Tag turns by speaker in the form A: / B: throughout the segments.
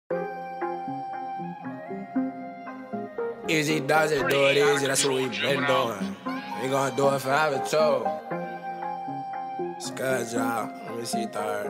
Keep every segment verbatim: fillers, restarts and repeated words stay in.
A: Easy does it, do it easy, that's what we been doing. We gonna do it forever too. It's good, y'all. Let me see third.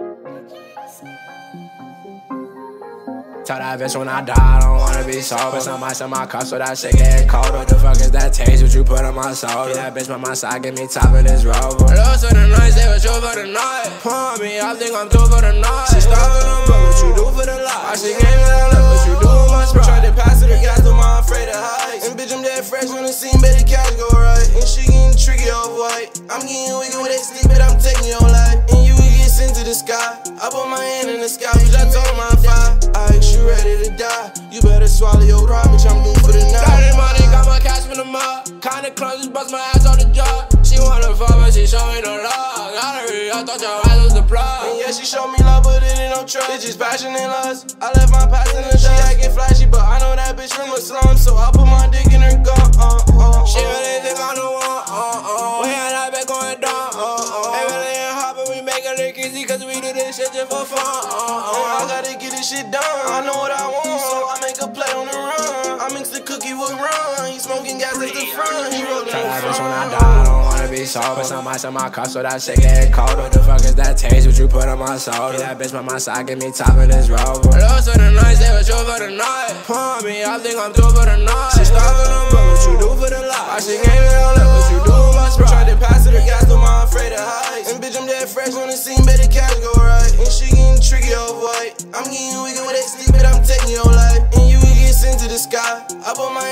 A: Tell that bitch when I die, I don't wanna be sober. Some ice in my cup so that shit getting cold. What the fuck is that taste what you put on my soul? Get that bitch by my side, get me top of this rover. Lose for the night, say what you for the night. Pump me, I think I'm due for the night. She starving on but what you do for the life? She gave me that love, what you do with my sprite? Tried to pass it, the gas, but I'm afraid of heights. And bitch, I'm dead fresh on the scene, better cash go right. And she getting tricky off white. I'm getting wicked with that stick, but I'm taking your life. And you get sent to the sky. I put my hand in the sky, bitch, I told my five. I ain't you ready to die. You better swallow your pride, bitch, I'm due for the night. Got money, got my cash from the mud. Kinda close, just bust my ass on the job. She wanna fuck, but she show me no love. Got her, I thought your ass was the plug. And yeah, she showed me love, but it ain't no trust. It's just passion and lust. I left my past in the dust. She acting flashy, but I know that bitch from a slum, so I put my dick in her gun. Uh, uh, uh. She really think I'm the one. Uh, uh. We ain't that been going down. Uh, uh. Ain't really ain't hot, but we make it look easy, cause we do this shit just for fun. Uh, uh. I gotta get this shit done. I know what I want, so I make a play on the run. I mix the cookie with rum. He smoking gas at the front. He rolling the front. When I die, I don't wanna be sober. Some ice in my cup so that shit getting cold. What the fuck is that taste what you put on my soul? Get that bitch by my side, get me top of this rover. Lose for the night, say what you for the night. Pump me, I think I'm due for the night. She starving on but what you do for the life? She gave me that love, what you do with my sprite? Tried to pass it, the gas, but I'm afraid of heights. And bitch, I'm dead fresh on the scene, better cash go right. And she getting tricky off white. I'm getting wicked with that stick, but I'm taking your life. And you get sent to the sky. I put my